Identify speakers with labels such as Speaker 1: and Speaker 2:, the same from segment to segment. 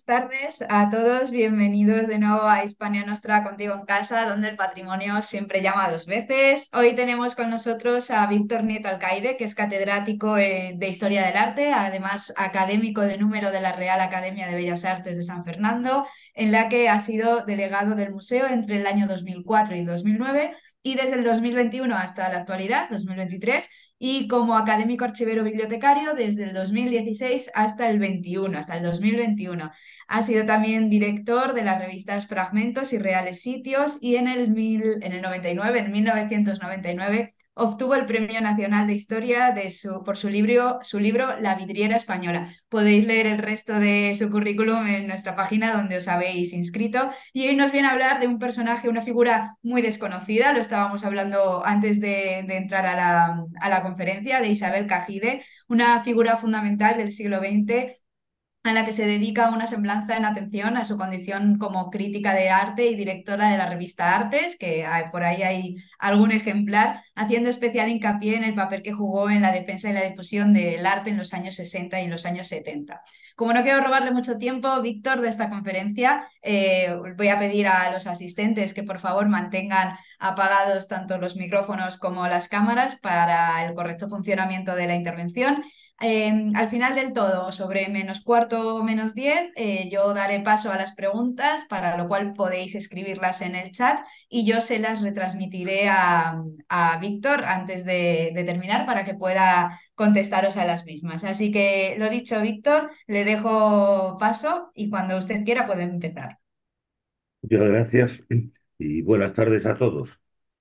Speaker 1: buenas tardes a todos. Bienvenidos de nuevo a Hispania Nostra contigo en casa, donde el patrimonio siempre llama dos veces. Hoy tenemos con nosotros a Víctor Nieto Alcaide, que es catedrático de Historia del Arte, además académico de número de la Real Academia de Bellas Artes de San Fernando, en la que ha sido delegado del museo entre el año 2004 y 2009 y desde el 2021 hasta la actualidad, 2023, y como académico archivero bibliotecario desde el 2016 hasta el 21, hasta el 2021. Ha sido también director de las revistas Fragmentos y Reales Sitios y en el 99, en 1999, obtuvo el Premio Nacional de Historia por su libro La vidriera española. Podéis leer el resto de su currículum en nuestra página donde os habéis inscrito. Y hoy nos viene a hablar de un personaje, una figura muy desconocida, lo estábamos hablando antes de entrar a la conferencia, de Isabel Cajide, una figura fundamental del siglo XX a la que se dedica una semblanza en atención a su condición como crítica de arte y directora de la revista Artes, que por ahí hay algún ejemplar, haciendo especial hincapié en el papel que jugó en la defensa y la difusión del arte en los años 60 y los años 70. Como no quiero robarle mucho tiempo, Víctor, de esta conferencia, voy a pedir a los asistentes que por favor mantengan apagados tanto los micrófonos como las cámaras para el correcto funcionamiento de la intervención. Al final del todo, sobre menos cuarto o menos 10, yo daré paso a las preguntas, para lo cual podéis escribirlas en el chat y yo se las retransmitiré a Víctor antes de terminar para que pueda contestaros a las mismas. Así que lo dicho, Víctor, le dejo paso y cuando usted quiera puede empezar.
Speaker 2: Muchas gracias y buenas tardes a todos.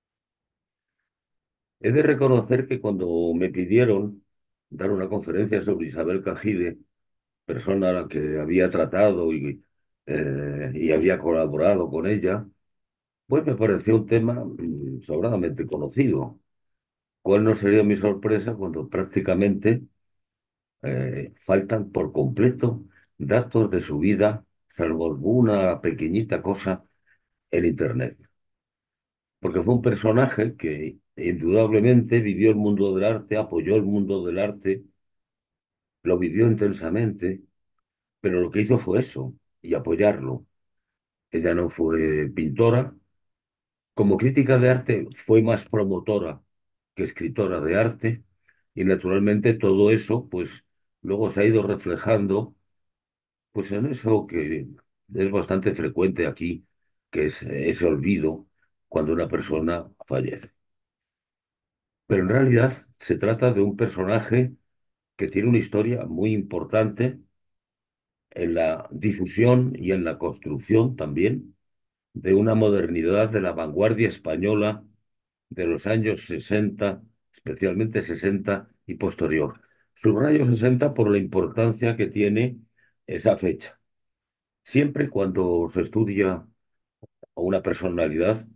Speaker 2: He de reconocer que cuando me pidieron dar una conferencia sobre Isabel Cajide, persona a la que había tratado y había colaborado con ella, pues me pareció un tema sobradamente conocido. ¿Cuál no sería mi sorpresa cuando prácticamente faltan por completo datos de su vida, salvo alguna pequeñita cosa en Internet? Porque fue un personaje que indudablemente vivió el mundo del arte, apoyó el mundo del arte, lo vivió intensamente, pero lo que hizo fue eso, y apoyarlo. Ella no fue pintora, como crítica de arte fue más promotora que escritora de arte, y naturalmente todo eso, pues luego se ha ido reflejando, pues en eso que es bastante frecuente aquí, que es ese olvido cuando una persona fallece. Pero en realidad se trata de un personaje que tiene una historia muy importante en la difusión y en la construcción también de una modernidad de la vanguardia española de los años 60, especialmente 60 y posterior. Subrayo 60 por la importancia que tiene esa fecha. Siempre cuando se estudia a una personalidad,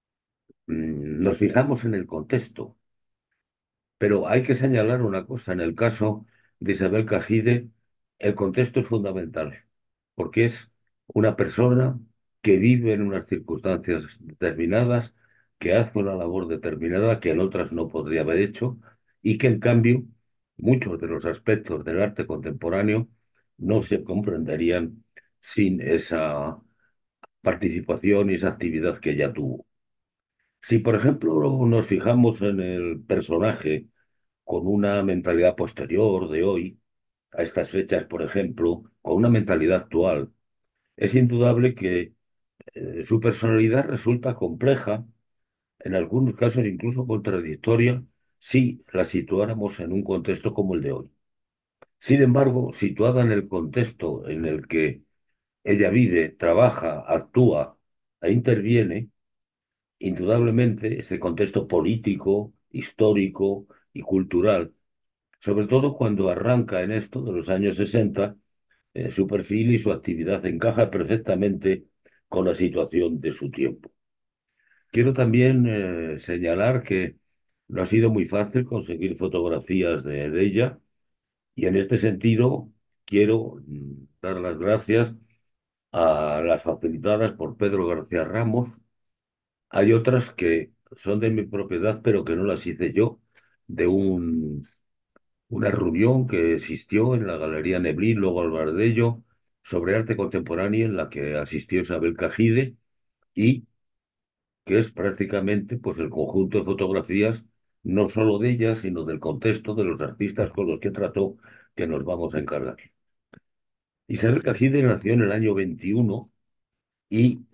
Speaker 2: nos fijamos en el contexto. Pero hay que señalar una cosa, en el caso de Isabel Cajide, el contexto es fundamental, porque es una persona que vive en unas circunstancias determinadas, que hace una labor determinada que en otras no podría haber hecho, y que en cambio muchos de los aspectos del arte contemporáneo no se comprenderían sin esa participación y esa actividad que ella tuvo. Si, por ejemplo, nos fijamos en el personaje con una mentalidad posterior de hoy, a estas fechas, por ejemplo, con una mentalidad actual, es indudable que su personalidad resulta compleja, en algunos casos incluso contradictoria, si la situáramos en un contexto como el de hoy. Sin embargo, situada en el contexto en el que ella vive, trabaja, actúa e interviene, indudablemente ese contexto político, histórico y cultural, sobre todo cuando arranca en esto de los años 60, su perfil y su actividad encaja perfectamente con la situación de su tiempo. Quiero también señalar que no ha sido muy fácil conseguir fotografías de ella y en este sentido quiero dar las gracias a las facilitadas por Pedro García Ramos. Hay otras que son de mi propiedad, pero que no las hice yo, de una reunión que existió en la Galería Neblí, luego hablar de ello, sobre arte contemporáneo en la que asistió Isabel Cajide y que es prácticamente pues, el conjunto de fotografías, no solo de ella, sino del contexto de los artistas con los que trató, que nos vamos a encargar. Isabel Cajide nació en el año 21 y,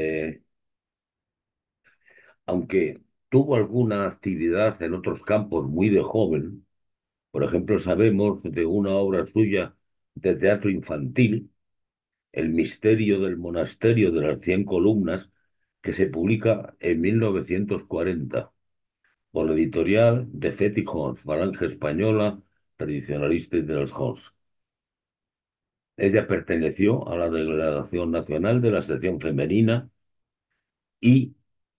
Speaker 2: aunque tuvo alguna actividad en otros campos muy de joven, por ejemplo, sabemos de una obra suya de teatro infantil, El misterio del monasterio de las 100 columnas, que se publica en 1940 por la editorial de Fet i Hons, Falange Española, Tradicionalistes de los Hons. Ella perteneció a la Delegación Nacional de la Sección Femenina y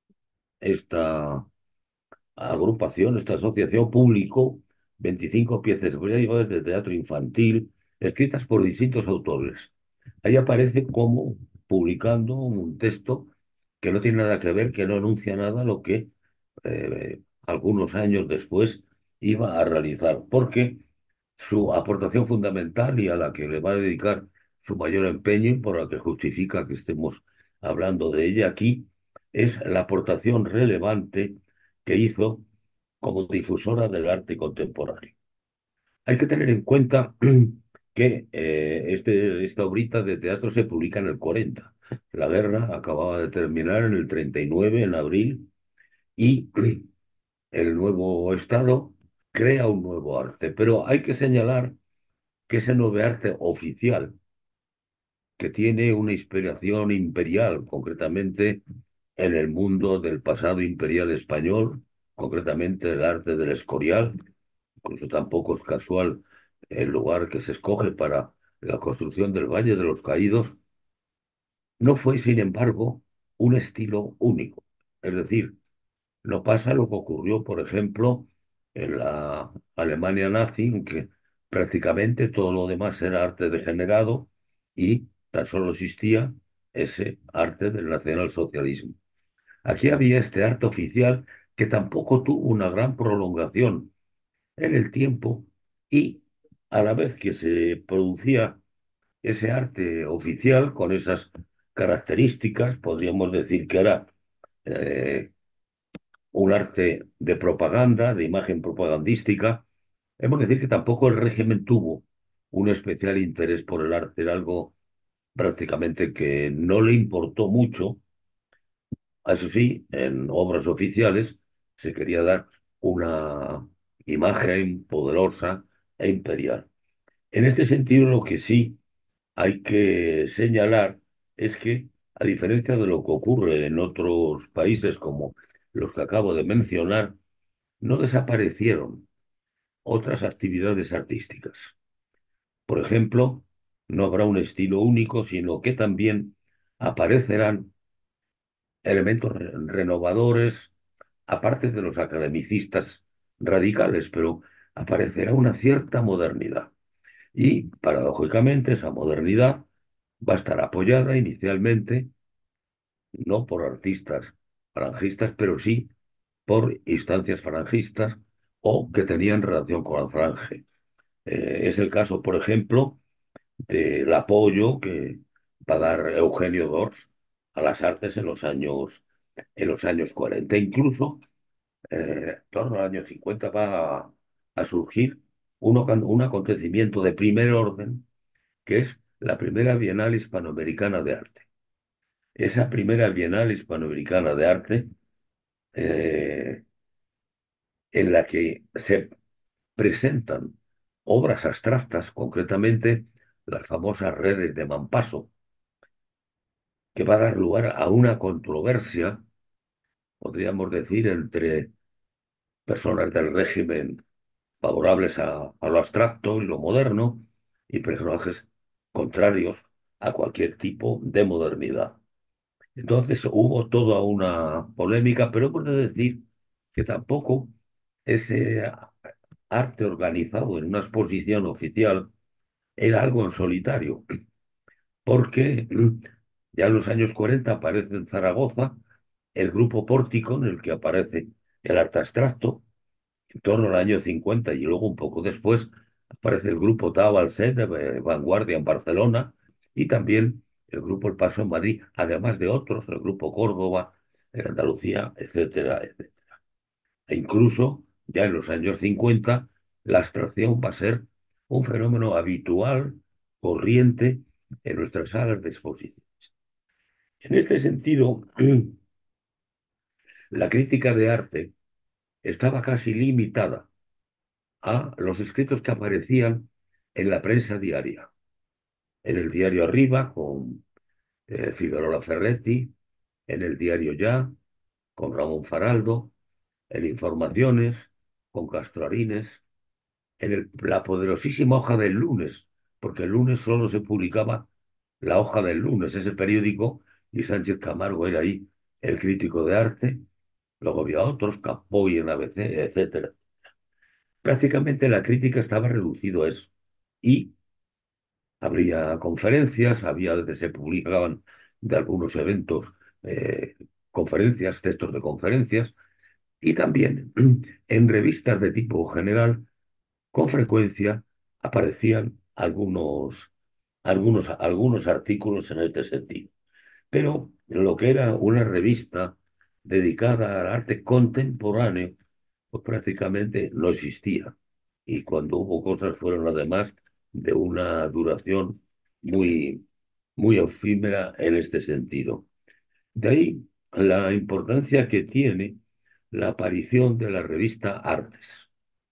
Speaker 2: esta agrupación, esta asociación publicó 25 piezas breves de teatro infantil escritas por distintos autores. Ahí aparece como publicando un texto que no tiene nada que ver, que no anuncia nada lo que algunos años después iba a realizar, porque su aportación fundamental y a la que le va a dedicar su mayor empeño y por la que justifica que estemos hablando de ella aquí, es la aportación relevante que hizo como difusora del arte contemporáneo. Hay que tener en cuenta que esta obrita de teatro se publica en el 40. La guerra acababa de terminar en el 39, en abril, y el nuevo Estado crea un nuevo arte. Pero hay que señalar que ese nuevo arte oficial, que tiene una inspiración imperial, concretamente en el mundo del pasado imperial español, concretamente el arte del Escorial. Incluso tampoco es casual el lugar que se escoge para la construcción del Valle de los Caídos. No fue, sin embargo, un estilo único. Es decir, no pasa lo que ocurrió, por ejemplo, en la Alemania nazi, en que prácticamente todo lo demás era arte degenerado y tan solo existía ese arte del nacionalsocialismo. Aquí había este arte oficial que tampoco tuvo una gran prolongación en el tiempo y a la vez que se producía ese arte oficial con esas características, podríamos decir que era eh, un arte de propaganda, de imagen propagandística. Hemos de decir que tampoco el régimen tuvo un especial interés por el arte, era algo prácticamente que no le importó mucho. Eso sí, en obras oficiales se quería dar una imagen poderosa e imperial. En este sentido, lo que sí hay que señalar es que, a diferencia de lo que ocurre en otros países como los que acabo de mencionar, no desaparecieron otras actividades artísticas. Por ejemplo, no habrá un estilo único, sino que también aparecerán elementos renovadores, aparte de los academicistas radicales, pero aparecerá una cierta modernidad. Y, paradójicamente, esa modernidad va a estar apoyada inicialmente no por artistas falangistas, pero sí por instancias falangistas o que tenían relación con la falange. Es el caso, por ejemplo, del apoyo que va a dar Eugenio d'Ors a las artes en los años 40. Incluso, en torno al año 50 va a surgir un acontecimiento de primer orden, que es la primera Bienal Hispanoamericana de Arte. Esa primera Bienal Hispanoamericana de Arte, eh, en la que se presentan obras abstractas, concretamente las famosas redes de Mampaso, que va a dar lugar a una controversia, podríamos decir, entre personas del régimen favorables a lo abstracto y lo moderno y personajes contrarios a cualquier tipo de modernidad. Entonces hubo toda una polémica, pero hemos de decir que tampoco ese arte organizado en una exposición oficial era algo en solitario, porque ya en los años 40 aparece en Zaragoza el grupo Pórtico, en el que aparece el arte abstracto, en torno al año 50 y luego un poco después aparece el grupo Tau al Set de Vanguardia en Barcelona, y también el Grupo El Paso en Madrid, además de otros, el Grupo Córdoba en Andalucía, etcétera, etcétera. E incluso ya en los años 50 la abstracción va a ser un fenómeno habitual, corriente en nuestras salas de exposición. En este sentido, la crítica de arte estaba casi limitada a los escritos que aparecían en la prensa diaria, en el diario Arriba con Figueroa Ferretti, en el diario Ya con Ramón Faraldo, en Informaciones con Castro Arines, en la poderosísima hoja del lunes, porque el lunes solo se publicaba la hoja del lunes, ese periódico, y Sánchez Camargo era ahí el crítico de arte, luego había otros, Campoy en ABC, etcétera. Prácticamente la crítica estaba reducido a eso. Y habría conferencias, había, a veces se publicaban de algunos eventos, eh, conferencias, textos de conferencias, y también en revistas de tipo general con frecuencia aparecían algunos artículos en este sentido. Pero lo que era una revista dedicada al arte contemporáneo, pues prácticamente no existía. Y cuando hubo cosas fueron además de una duración muy, muy efímera en este sentido. De ahí la importancia que tiene la aparición de la revista Artes.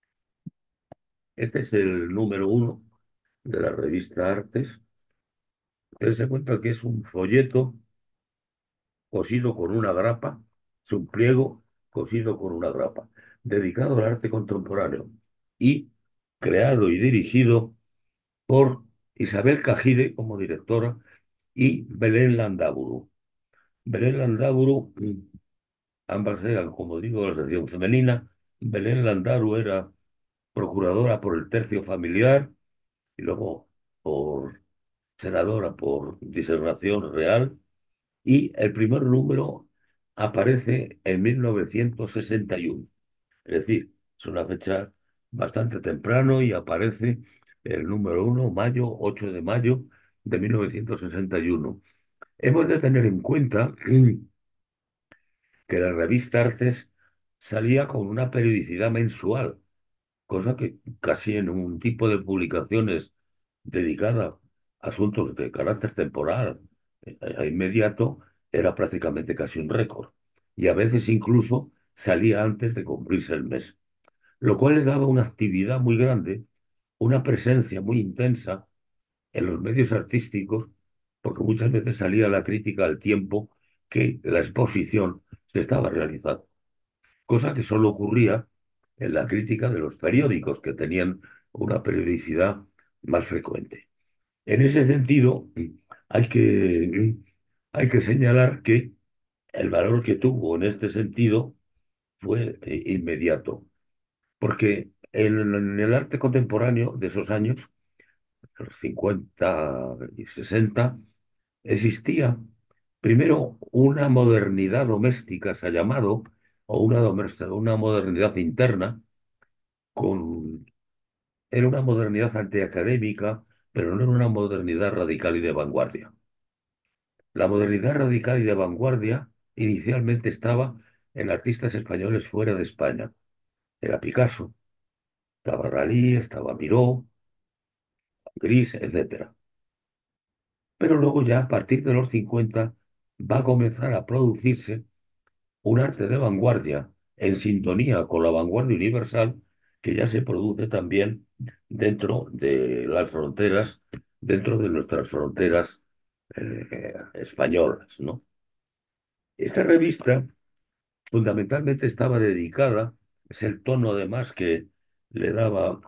Speaker 2: Este es el número uno de la revista Artes. Se cuenta que es un folleto cosido con una grapa, es un pliego cosido con una grapa, dedicado al arte contemporáneo y creado y dirigido por Isabel Cajide como directora y Belén Landaburu. Belén Landaburu, ambas eran, como digo, de la sección femenina. Belén Landaburu era procuradora por el tercio familiar y luego por senadora por disertación real, y el primer número aparece en 1961. Es decir, es una fecha bastante temprano y aparece el número uno, mayo, 8 de mayo de 1961. Hemos de tener en cuenta que la revista Artes salía con una periodicidad mensual, cosa que casi en un tipo de publicaciones dedicada a asuntos de carácter temporal inmediato era prácticamente casi un récord. Y a veces incluso salía antes de cumplirse el mes, lo cual le daba una actividad muy grande, una presencia muy intensa en los medios artísticos, porque muchas veces salía la crítica al tiempo que la exposición se estaba realizando, cosa que solo ocurría en la crítica de los periódicos, que tenían una periodicidad más frecuente. En ese sentido, hay que señalar que el valor que tuvo en este sentido fue inmediato, porque en el arte contemporáneo de esos años, los 50 y 60, existía primero una modernidad doméstica, se ha llamado, o una modernidad interna, con, era una modernidad antiacadémica, pero no era una modernidad radical y de vanguardia. La modernidad radical y de vanguardia inicialmente estaba en artistas españoles fuera de España. Era Picasso, estaba Dalí, estaba Miró, Gris, etcétera. Pero luego ya a partir de los 50 va a comenzar a producirse un arte de vanguardia en sintonía con la vanguardia universal que ya se produce también dentro de las fronteras, dentro de nuestras fronteras españolas, ¿no? Esta revista fundamentalmente estaba dedicada, es el tono además que le daba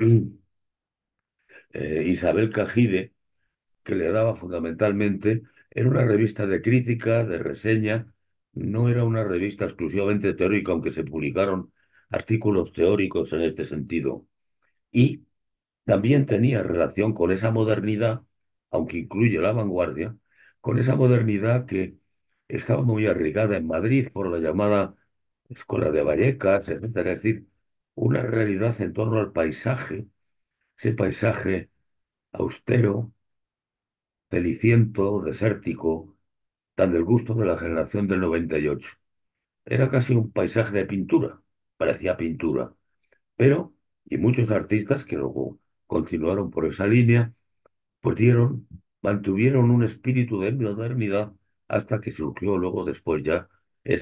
Speaker 2: Isabel Cajide, que le daba fundamentalmente, era una revista de crítica, de reseña, no era una revista exclusivamente teórica, aunque se publicaron artículos teóricos en este sentido. Y también tenía relación con esa modernidad, aunque incluye la vanguardia, con esa modernidad que estaba muy arraigada en Madrid por la llamada Escuela de Vallecas, etcétera. Es decir, una realidad en torno al paisaje, ese paisaje austero, ceniciento, desértico, tan del gusto de la generación del 98. Era casi un paisaje de pintura, parecía pintura, pero, y muchos artistas que luego continuaron por esa línea, pues mantuvieron un espíritu de modernidad hasta que surgió luego después ya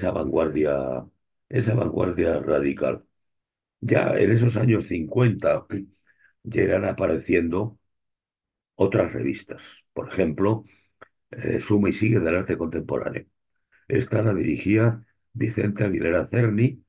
Speaker 2: esa vanguardia radical. Ya en esos años 50 ya irán apareciendo otras revistas. Por ejemplo, Suma y Sigue del Arte Contemporáneo. Esta la dirigía Vicente Aguilera Cerny,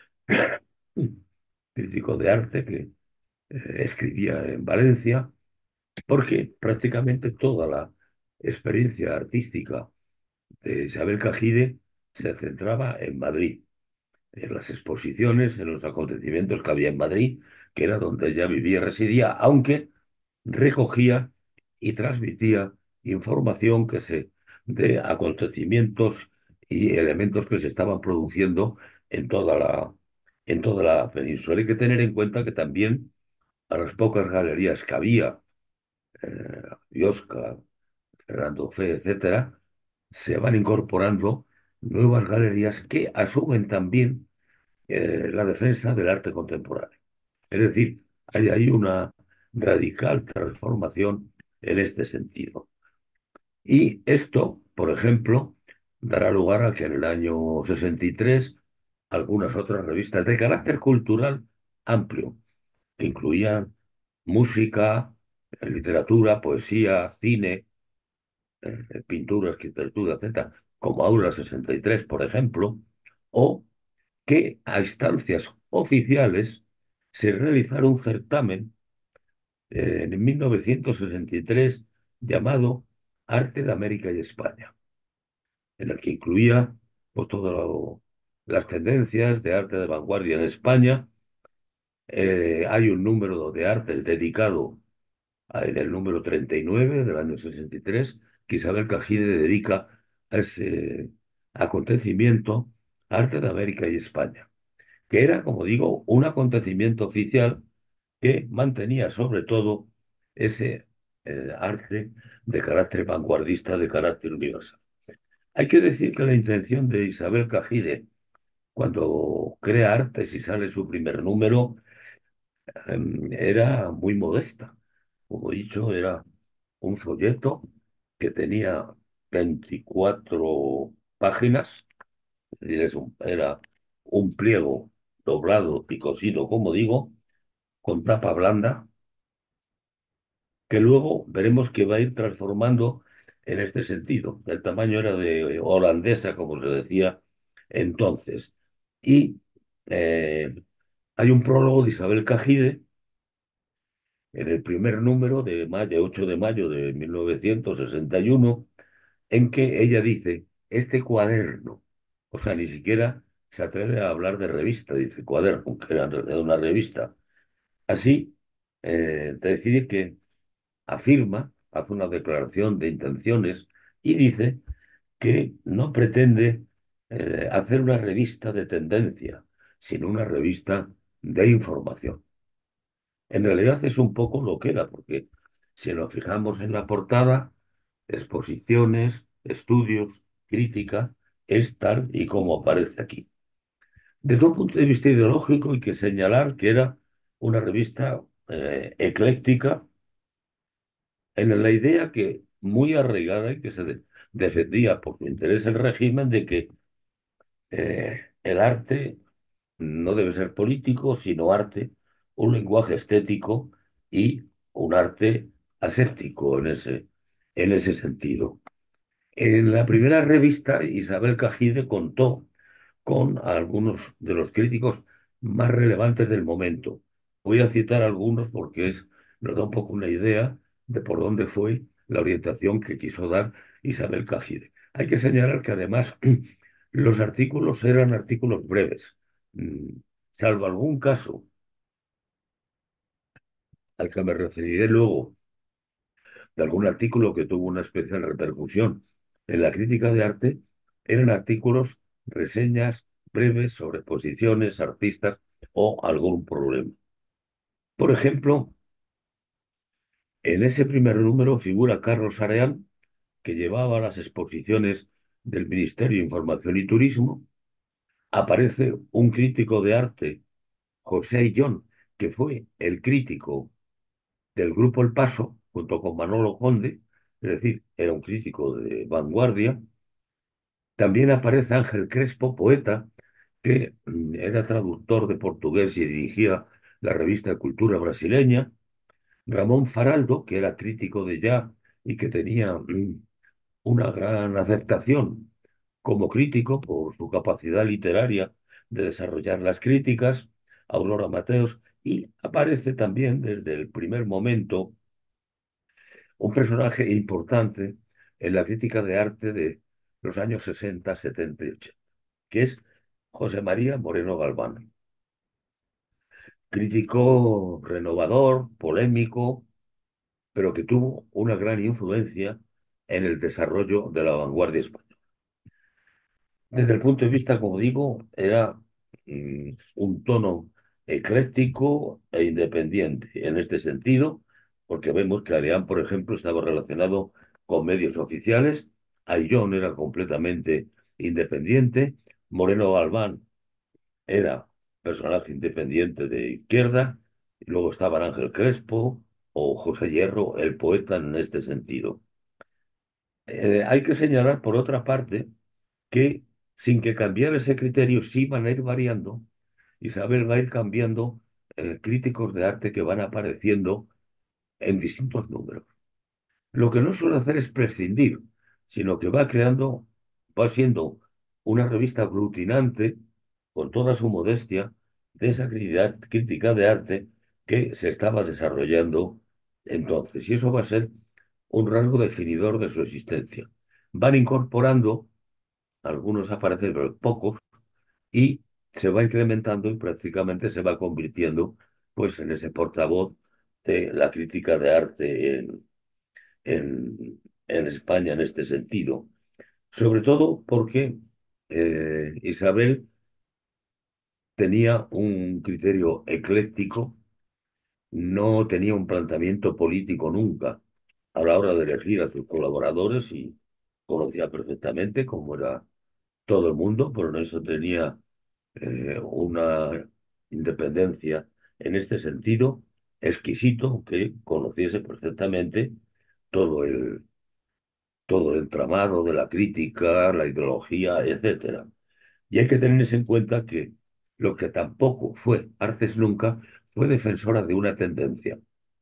Speaker 2: crítico de arte que escribía en Valencia, porque prácticamente toda la experiencia artística de Isabel Cajide se centraba en Madrid, en las exposiciones, en los acontecimientos que había en Madrid, que era donde ella vivía y residía, aunque recogía y transmitía información de acontecimientos y elementos que se estaban produciendo en en toda la península. Hay que tener en cuenta que también a las pocas galerías que había, Biosca, Fernando Fe, etcétera, se van incorporando nuevas galerías que asumen también la defensa del arte contemporáneo. Es decir, hay ahí una radical transformación en este sentido. Y esto, por ejemplo, dará lugar a que en el año 63 algunas otras revistas de carácter cultural amplio, que incluían música, literatura, poesía, cine, pintura, arquitectura, etcétera, como Aula 63, por ejemplo, o que a instancias oficiales se realizara un certamen en 1963 llamado Arte de América y España, en el que incluía pues, todas las tendencias de arte de vanguardia en España. Hay un número de artes dedicado en el número 39 del año 63, que Isabel Cajide dedica a ese acontecimiento, Arte de América y España, que era, como digo, un acontecimiento oficial que mantenía sobre todo ese arte de carácter vanguardista, de carácter universal. Hay que decir que la intención de Isabel Cajide, cuando crea Artes y sale su primer número, era muy modesta. Como he dicho, era un folleto que tenía 24 páginas, es decir, era un pliego doblado y cosido, como digo, con tapa blanda, que luego veremos que va a ir transformando en este sentido. El tamaño era de holandesa, como se decía entonces. Y eh, hay un prólogo de Isabel Cajide en el primer número de mayo, 8 de mayo de 1961, en que ella dice, este cuaderno, o sea, ni siquiera se atreve a hablar de revista, dice cuaderno, que era en realidad una revista. Así, decide que afirma, hace una declaración de intenciones y dice que no pretende hacer una revista de tendencia, sino una revista de información. En realidad es un poco lo que era, porque si nos fijamos en la portada, exposiciones, estudios, crítica, es tal y como aparece aquí. Desde un punto de vista ideológico hay que señalar que era una revista ecléctica en la idea que muy arraigada y que defendía por su interés el régimen de que el arte no debe ser político, sino arte, un lenguaje estético y un arte aséptico en ese sentido. En la primera revista, Isabel Cajide contó con algunos de los críticos más relevantes del momento. Voy a citar algunos porque nos da un poco una idea de por dónde fue la orientación que quiso dar Isabel Cajide. Hay que señalar que además los artículos eran artículos breves, mm, salvo algún caso al que me referiré luego, de algún artículo que tuvo una especial repercusión en la crítica de arte, eran artículos, reseñas breves sobre posiciones, artistas o algún problema. Por ejemplo, en ese primer número figura Carlos Areán, que llevaba las exposiciones del Ministerio de Información y Turismo, aparece un crítico de arte, José Ayllón, que fue el crítico del grupo El Paso, junto con Manolo Conde, es decir, era un crítico de vanguardia. También aparece Ángel Crespo, poeta, que era traductor de portugués y dirigía la revista de Cultura brasileña. Ramón Faraldo, que era crítico de ya y que tenía una gran aceptación como crítico por su capacidad literaria de desarrollar las críticas. Aurora Mateos, y aparece también desde el primer momento un personaje importante en la crítica de arte de los años 60, 70 y 80, que es José María Moreno Galván. Crítico renovador, polémico, pero que tuvo una gran influencia en el desarrollo de la vanguardia española. Desde el punto de vista, como digo, era un tono ecléctico e independiente en este sentido, porque vemos que Aleán, por ejemplo, estaba relacionado con medios oficiales, Ayllón era completamente independiente, Moreno Galván era personaje independiente de izquierda, y luego estaban Ángel Crespo o José Hierro, el poeta en este sentido. Hay que señalar, por otra parte, que sin que cambiara ese criterio, sí van a ir variando. Isabel va a ir cambiando críticos de arte que van apareciendo en distintos números. Lo que no suele hacer es prescindir, sino que va creando, va siendo una revista aglutinante, con toda su modestia, de esa crítica de arte que se estaba desarrollando entonces. Y eso va a ser un rasgo definidor de su existencia. Van incorporando, algunos aparecen, pero pocos, y se va incrementando y prácticamente se va convirtiendo pues en ese portavoz de la crítica de arte en, en España en este sentido. Sobre todo porque Isabel tenía un criterio ecléctico, no tenía un planteamiento político nunca a la hora de elegir a sus colaboradores y conocía perfectamente cómo era todo el mundo, pero en eso tenía una independencia en este sentido exquisito, que conociese perfectamente todo todo el entramado de la crítica, la ideología, etcétera. Y hay que tener en cuenta que lo que tampoco fue Arces nunca fue defensora de una tendencia.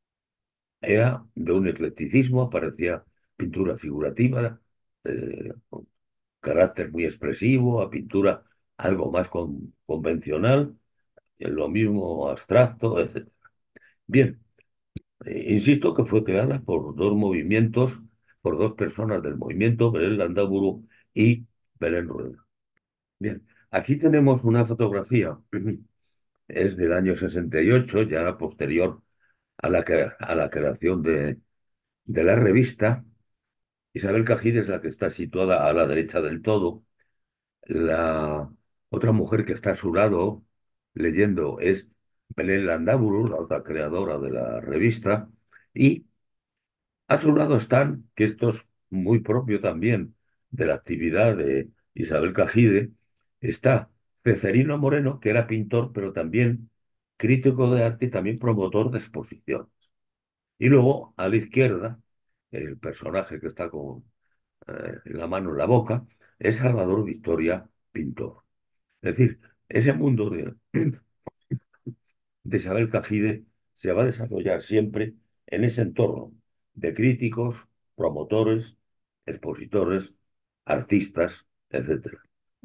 Speaker 2: Era de un eclecticismo, parecía pintura figurativa, con carácter muy expresivo, a pintura algo más convencional, lo mismo abstracto, etc. Bien, insisto que fue creada por dos movimientos, por dos personas del movimiento, Belén Landaburu y Belén Rueda. Bien, aquí tenemos una fotografía, es del año 68, ya posterior a a la creación de la revista. Isabel Cajide es la que está situada a la derecha del todo. La otra mujer que está a su lado leyendo es Belén Landaburu, la otra creadora de la revista, y a su lado están, que esto es muy propio también de la actividad de Isabel Cajide, está Ceferino Moreno, que era pintor, pero también crítico de arte y también promotor de exposiciones. Y luego, a la izquierda, el personaje que está con la mano en la boca, es Salvador Victoria, pintor. Es decir, ese mundo de Isabel Cajide se va a desarrollar siempre en ese entorno de críticos, promotores, expositores, artistas, etcétera.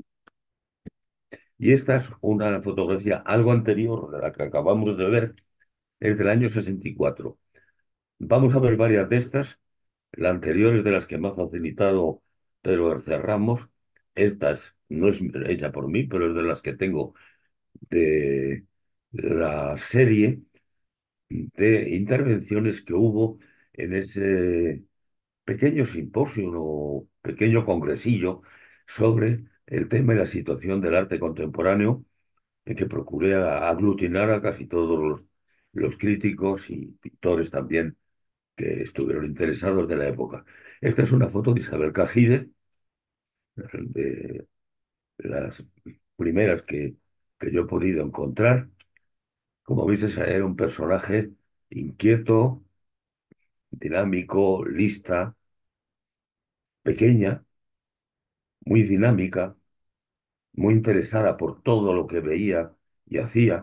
Speaker 2: Y esta es una fotografía algo anterior de la que acabamos de ver, es del año 64. Vamos a ver varias de estas. La anterior es de las que me ha facilitado Pedro García Ramos. Estas no es hecha por mí, pero es de las que tengo de la serie de intervenciones que hubo en ese pequeño simposio o pequeño congresillo sobre el tema y la situación del arte contemporáneo, en que procuré aglutinar a casi todos los críticos y pintores también que estuvieron interesados de la época. Esta es una foto de Isabel Cajide, de las primeras que yo he podido encontrar. Como viste, era un personaje inquieto, dinámico, lista, pequeña, muy dinámica, muy interesada por todo lo que veía y hacía.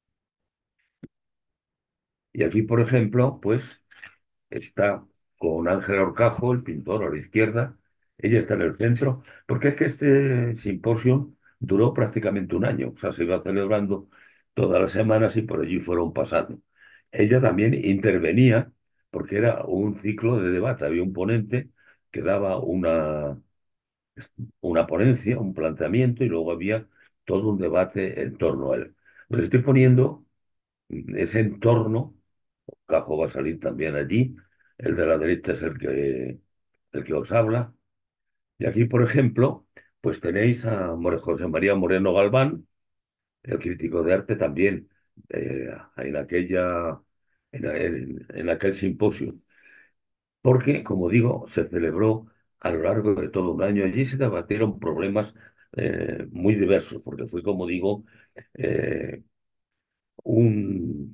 Speaker 2: Y aquí, por ejemplo, pues está con Ángel Horcajo, el pintor, a la izquierda. Ella está en el centro, porque es que este simposio duró prácticamente un año. O sea, se iba celebrando todas las semanas y por allí fueron pasando. Ella también intervenía, porque era un ciclo de debate. Había un ponente que daba una ponencia, un planteamiento, y luego había todo un debate en torno a él. Os estoy poniendo ese entorno. Cajo va a salir también allí. El de la derecha es el que os habla. Y aquí, por ejemplo, pues tenéis a José María Moreno Galván, el crítico de arte también, en en aquel simposio. Porque, como digo, se celebró a lo largo de todo un año. Allí se debatieron problemas muy diversos, porque fue, como digo, eh, un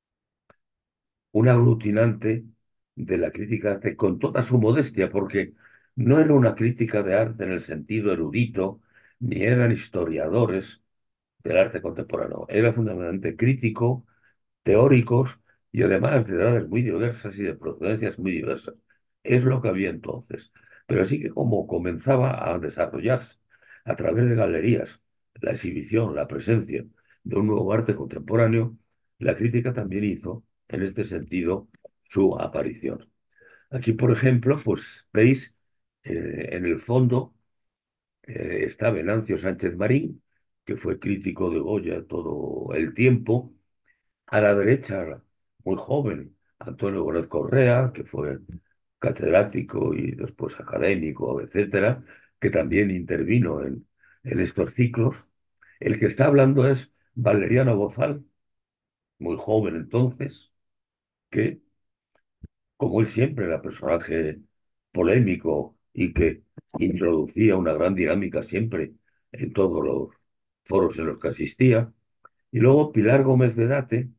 Speaker 2: un aglutinante de la crítica de arte con toda su modestia, porque no era una crítica de arte en el sentido erudito, ni eran historiadores del arte contemporáneo. Era fundamentalmente crítico, teóricos y además de edades muy diversas y de procedencias muy diversas. Es lo que había entonces. Pero sí que como comenzaba a desarrollarse a través de galerías, la exhibición, la presencia de un nuevo arte contemporáneo, la crítica también hizo, en este sentido, su aparición. Aquí, por ejemplo, pues veis en el fondo está Venancio Sánchez Marín, que fue crítico de Goya todo el tiempo. A la derecha, muy joven, Antonio Gómez Correa, que fue catedrático y después académico, etcétera, que también intervino en estos ciclos. El que está hablando es Valeriano Bozal, muy joven entonces, que, como él siempre era personaje polémico y que introducía una gran dinámica siempre en todos los foros en los que asistía. Y luego Pilar Gómez Vedate,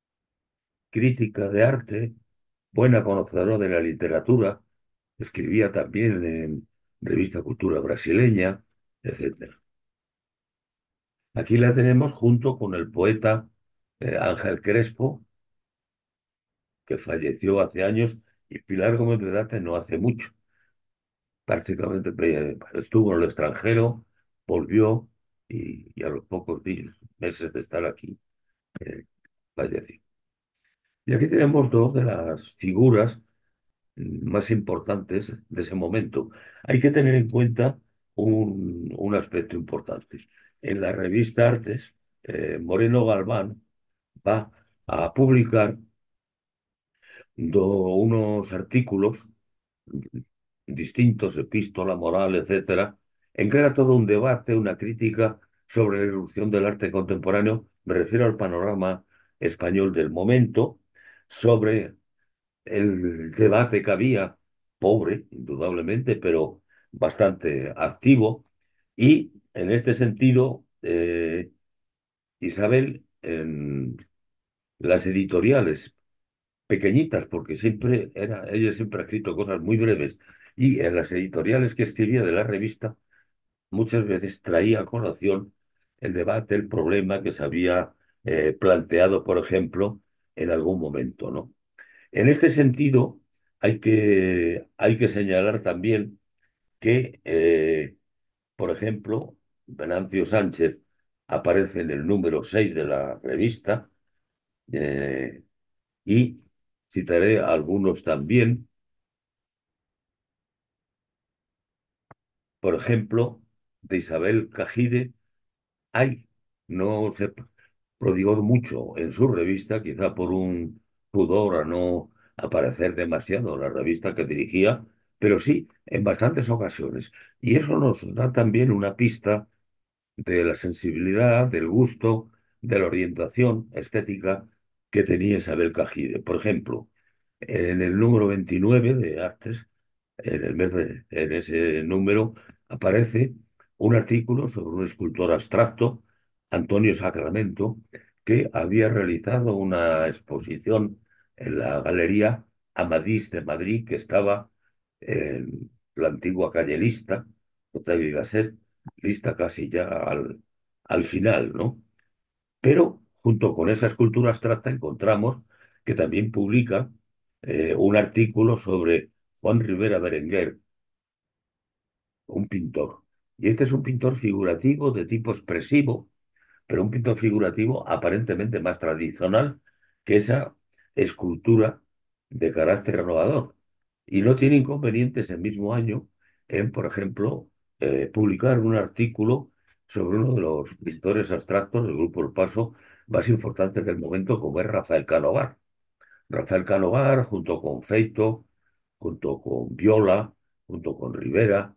Speaker 2: crítica de arte, buena conocedora de la literatura, escribía también en Revista Cultura Brasileña, etcétera. Aquí la tenemos junto con el poeta Ángel Crespo, que falleció hace años, y Pilar Gómez Vedate no hace mucho. Prácticamente estuvo en el extranjero, volvió y a los pocos días, meses de estar aquí, eh, falleció. Y aquí tenemos dos de las figuras más importantes de ese momento. Hay que tener en cuenta un aspecto importante. En la revista Artes, Moreno Galván va a publicar unos artículos distintos, epístola, moral, etcétera, en que era todo un debate, una crítica sobre la evolución del arte contemporáneo. Me refiero al panorama español del momento, sobre el debate que había, pobre, indudablemente, pero bastante activo. Y en este sentido, Isabel, en las editoriales pequeñitas, porque ella siempre ha escrito cosas muy breves, y en las editoriales que escribía de la revista, muchas veces traía a colación el debate, el problema que se había planteado, por ejemplo, en algún momento, ¿no? En este sentido, hay que señalar también que, por ejemplo, Venancio Sánchez aparece en el número 6 de la revista, eh, y citaré algunos también. Por ejemplo, de Isabel Cajide, no se prodigó mucho en su revista, quizá por un pudor a no aparecer demasiado en la revista que dirigía, pero sí en bastantes ocasiones. Y eso nos da también una pista de la sensibilidad, del gusto, de la orientación estética que tenía Isabel Cajide. Por ejemplo, En el número 29 de Artes, en ese número, aparece un artículo sobre un escultor abstracto, Antonio Sacramento, que había realizado una exposición en la Galería Amadís de Madrid, que estaba en la antigua calle Lista, Hotel Gasset, Lista casi ya al final, ¿no? Pero junto con esa escultura abstracta encontramos que también publica un artículo sobre Juan Rivera Berenguer, un pintor. Y este es un pintor figurativo de tipo expresivo, pero un pintor figurativo aparentemente más tradicional que esa escultura de carácter renovador. Y no tiene inconvenientes el mismo año en, por ejemplo, publicar un artículo sobre uno de los pintores abstractos del Grupo El Paso más importantes del momento, como es Rafael Canovar. Rafael Canovar, junto con Feito, junto con Viola, junto con Rivera,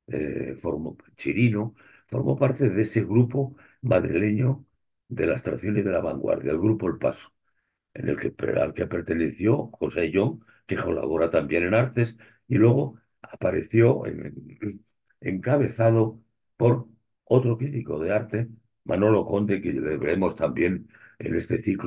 Speaker 2: Chirino, formó parte de ese grupo madrileño de la abstracción y de la vanguardia, el Grupo El Paso, al que perteneció José Young, que colabora también en artes, y luego apareció encabezado por otro crítico de arte, Manolo Conde, que le veremos también en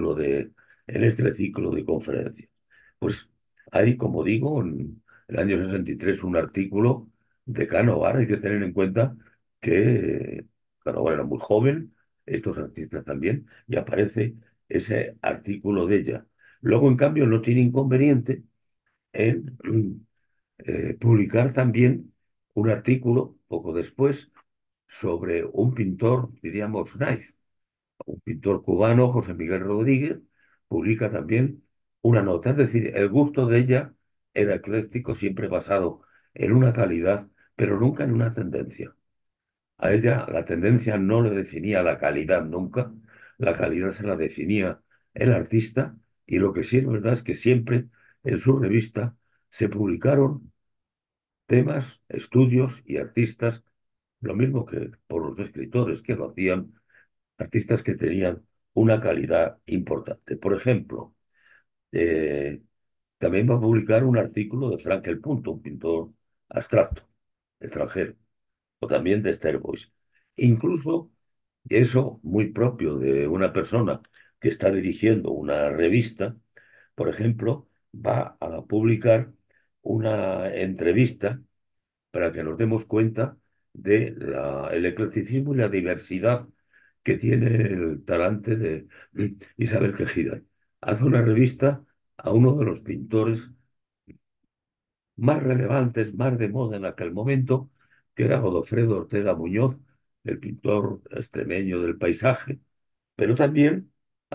Speaker 2: este ciclo de conferencias. Pues hay, como digo, en el año 63 un artículo de Canovar. Hay que tener en cuenta que Canovar era muy joven, estos artistas también, y aparece ese artículo de ella. Luego, en cambio, no tiene inconveniente en publicar también un artículo poco después sobre un pintor, diríamos, nice, un pintor cubano, José Miguel Rodríguez, publica también una nota. Es decir, el gusto de ella era ecléctico, siempre basado en una calidad, pero nunca en una tendencia. A ella la tendencia no le definía la calidad nunca, la calidad se la definía el artista, y lo que sí es verdad es que siempre en su revista se publicaron temas, estudios y artistas, lo mismo que por los escritores que lo hacían, artistas que tenían una calidad importante. Por ejemplo, eh, también va a publicar un artículo de Frank El Punto, un pintor abstracto, extranjero, o también de Esther Boys. Incluso eso muy propio de una persona que está dirigiendo una revista, por ejemplo, va a publicar una entrevista para que nos demos cuenta de el eclecticismo y la diversidad que tiene el talante de Isabel Quejida. Hace una revista a uno de los pintores más relevantes, más de moda en aquel momento, que era Godofredo Ortega Muñoz, el pintor extremeño del paisaje, pero también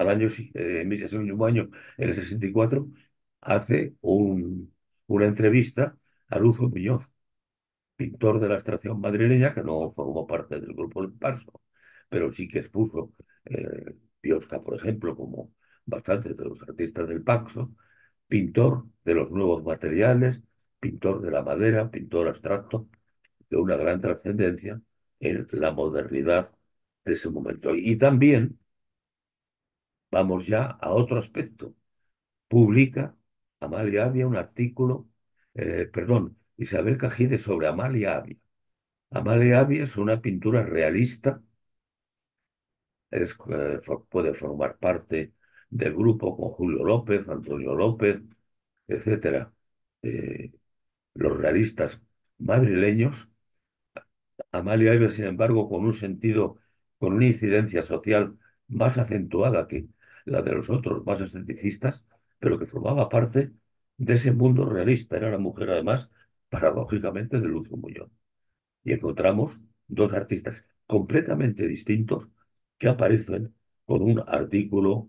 Speaker 2: ese mismo año, en el 64, hace una entrevista a Lucio Muñoz, pintor de la extracción madrileña, que no formó parte del Grupo del Paso, pero sí que expuso Biosca, por ejemplo, como bastantes de los artistas del Paso, pintor de los nuevos materiales, pintor de la madera, pintor abstracto, de una gran trascendencia en la modernidad de ese momento. Y también vamos ya a otro aspecto. Publica Amalia Avia un artículo, perdón, Isabel Cajide sobre Amalia Avia. Amalia Avia es una pintura realista, puede formar parte del grupo con Julio López, Antonio López, etcétera. Eh, los realistas madrileños. Amalia Iber, sin embargo, con un sentido, con una incidencia social más acentuada que la de los otros más esteticistas, pero que formaba parte de ese mundo realista. Era la mujer, además, paradójicamente, de Lucio Muñoz. Y encontramos dos artistas completamente distintos que aparecen con un artículo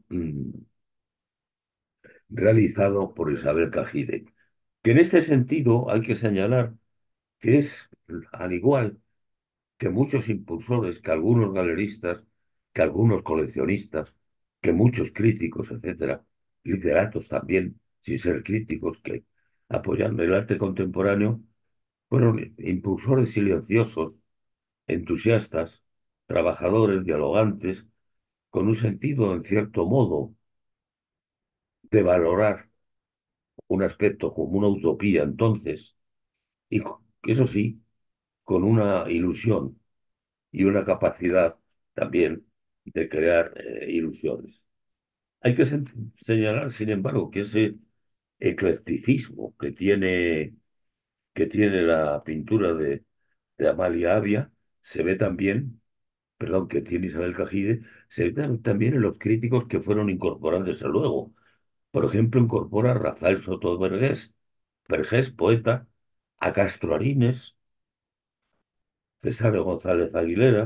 Speaker 2: realizado por Isabel Cajide, que en este sentido hay que señalar que es, al igual que muchos impulsores, que algunos galeristas, que algunos coleccionistas, que muchos críticos, etcétera, literatos también, sin ser críticos, que apoyan el arte contemporáneo, fueron impulsores silenciosos, entusiastas, trabajadores, dialogantes, con un sentido, en cierto modo, de valorar un aspecto como una utopía entonces, y eso sí, con una ilusión y una capacidad también de crear ilusiones. Hay que señalar, sin embargo, que ese eclecticismo que tiene la pintura de Amalia Avia se ve también, perdón, que tiene Isabel Cajide, se ve también en los críticos que fueron incorporándose luego. Por ejemplo, incorpora a Rafael Soto Vergés, poeta, a Castro Arines, César González Aguilera,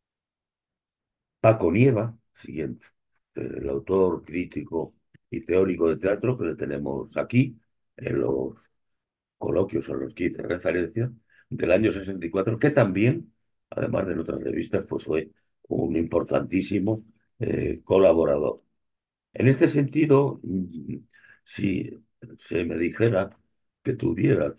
Speaker 2: Paco Nieva, siguiente, el autor crítico y teórico de teatro que le tenemos aquí en los coloquios a los que hice referencia, del año 64, que también, además de en otras revistas, pues fue un importantísimo colaborador. En este sentido, si se me dijera que tuviera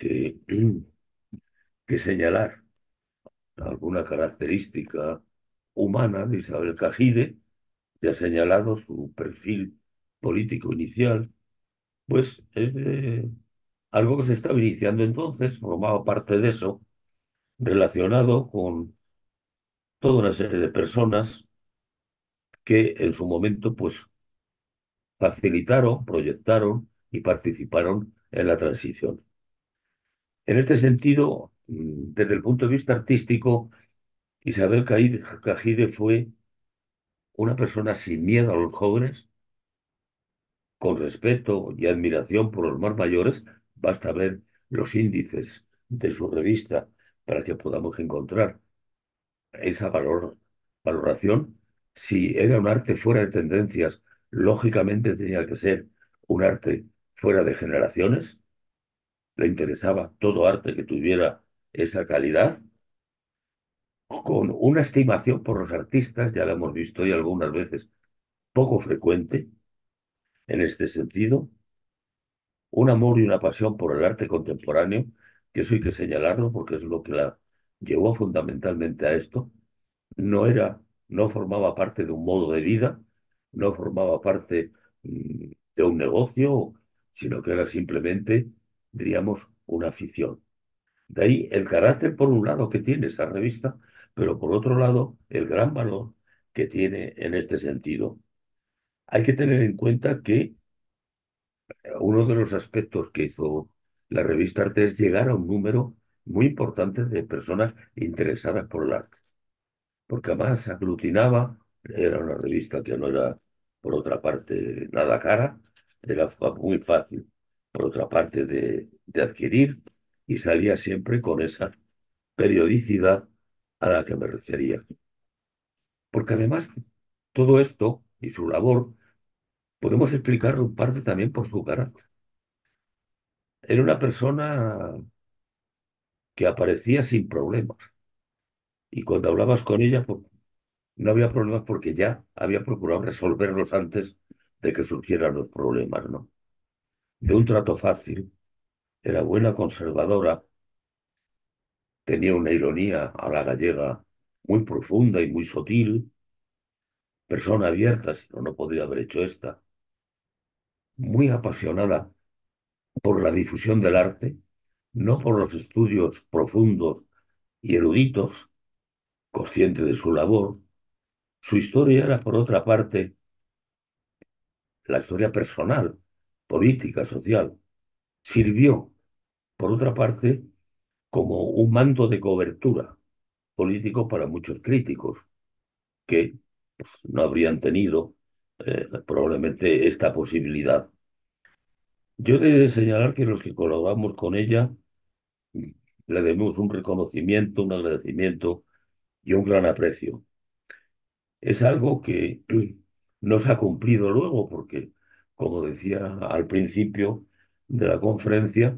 Speaker 2: que señalar alguna característica humana de Isabel Cajide, ya señalado su perfil político inicial, pues es algo que se estaba iniciando entonces, formaba parte de eso, relacionado con toda una serie de personas que en su momento pues facilitaron, proyectaron y participaron en la transición. En este sentido, desde el punto de vista artístico, Isabel Cajide fue una persona sin miedo a los jóvenes, con respeto y admiración por los más mayores. Basta ver los índices de su revista para que podamos encontrar esa valoración. Si era un arte fuera de tendencias, lógicamente tenía que ser un arte fuera de generaciones. Le interesaba todo arte que tuviera esa calidad, con una estimación por los artistas, ya lo hemos visto hoy algunas veces, poco frecuente en este sentido, un amor y una pasión por el arte contemporáneo, que eso hay que señalarlo porque es lo que la llevó fundamentalmente a esto. No era, no formaba parte de un modo de vida, no formaba parte de un negocio, sino que era simplemente, diríamos, una afición. De ahí el carácter, por un lado, que tiene esa revista, pero por otro lado, el gran valor que tiene en este sentido. Hay que tener en cuenta que uno de los aspectos que hizo la revista Arte es llegar a un número muy importante de personas interesadas por el arte, porque además aglutinaba, era una revista que no era, por otra parte, nada cara, era muy fácil, por otra parte, de adquirir y salía siempre con esa periodicidad a la que me refería. Porque además, todo esto y su labor podemos explicarlo en parte también por su carácter. Era una persona que aparecía sin problemas. Y cuando hablabas con ella, pues, no había problemas porque ya había procurado resolverlos antes de que surgieran los problemas, ¿no? De un trato fácil, era buena conservadora, tenía una ironía a la gallega muy profunda y muy sutil, persona abierta, si no, no podría haber hecho esta, muy apasionada por la difusión del arte, no por los estudios profundos y eruditos, consciente de su labor. Su historia era, por otra parte, la historia personal, política, social. Sirvió, por otra parte, como un manto de cobertura político para muchos críticos que pues, no habrían tenido probablemente esta posibilidad. Yo he de señalar que los que colaboramos con ella mm, le debemos un reconocimiento, un agradecimiento y un gran aprecio. Es algo que no se ha cumplido luego porque, como decía al principio de la conferencia,